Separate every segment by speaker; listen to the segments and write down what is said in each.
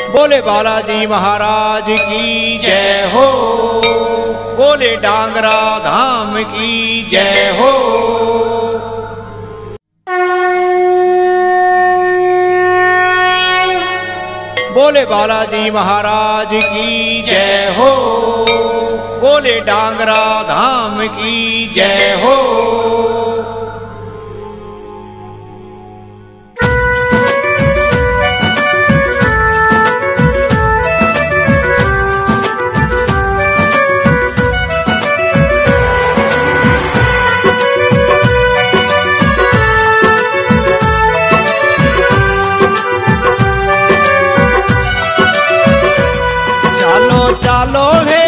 Speaker 1: बोले बालाजी महाराज की जय हो, बोले डांगरा धाम की जय हो। बोले बालाजी महाराज की जय हो, बोले डांगरा धाम की जय हो। चालो हे,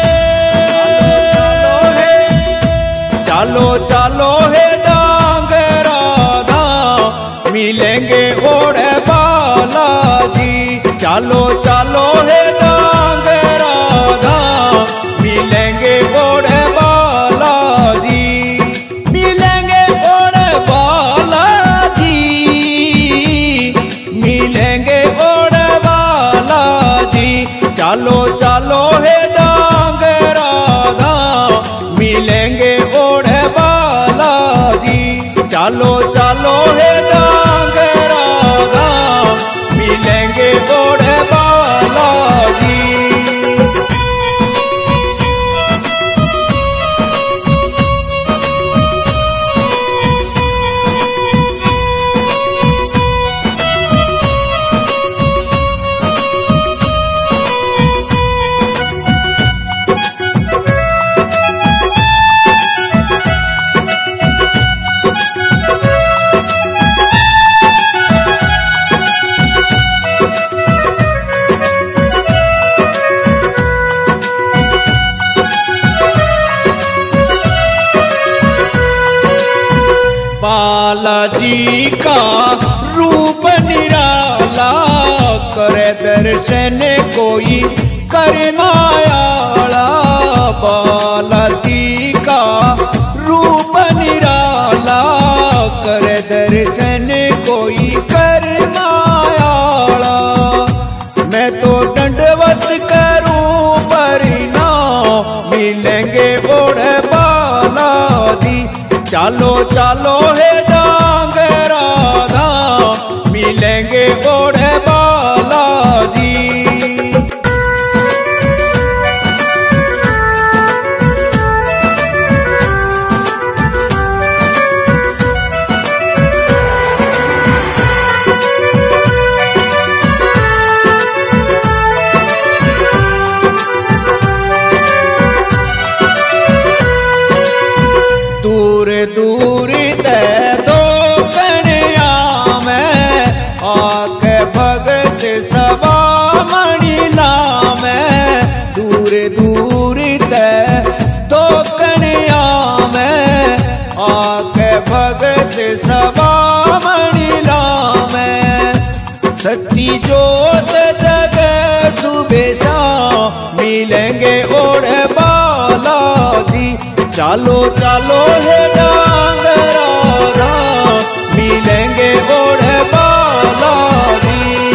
Speaker 1: चालो चालो हे डांगरा धाम, मिलेंगे ओढ़े बालाजी। चालो चालो हे डांगरा धाम, मिलेंगे ओढ़े बालाजी, मिलेंगे ओढ़े बालाजी, मिलेंगे ओढ़े बालाजी। चालो चालो हे डांगरा धाम, मिलेंगे ओढ़े बालाजी। चालो चालो हे डांगरा धाम, मिलेंगे ओढ़े बालाजी। बालाजी का रूप निराला, करे दर्शन कोई करे मायाला। बालाजी का रूप निराला, करे दर्शन कोई करे मायाला। मैं तो दंडवत करूं परिणाम, मिलेंगे ओढ़े बालाजी। चालो चालो हे डांगरा धाम, मिलेंगे ओढ़े बालाजी। दूर दूर ते दो कन्या में, आके भगत सभा मणिला में। दूर दूर ते दो कन्या में, आके भगत सभा मणिला में। सच्ची जोत जगह सुबह शाम, मिलेंगे ओढ़े बालाजी। चालो चालो हे डांगरा धाम, मिलेंगे ओढ़े बालाजी।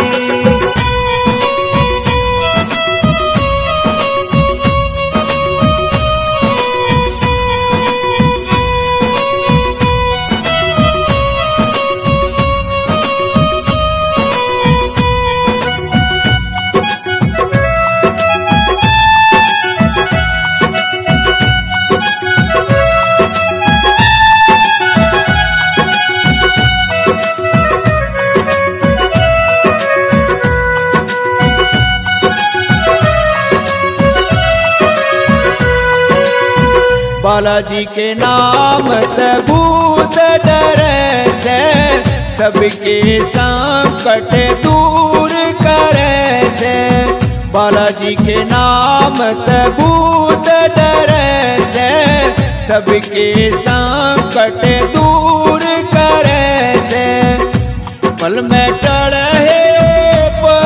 Speaker 1: बालाजी के नाम ते भूत डरे से, सबके संकट दूर करे से। बालाजी के नाम ते भूत डरे से, सबके संकट दूर करे से। पल में टड़े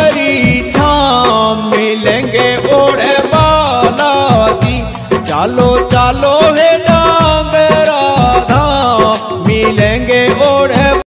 Speaker 1: परिछाम, मिलेंगे ओढ़े बालाजी। चालो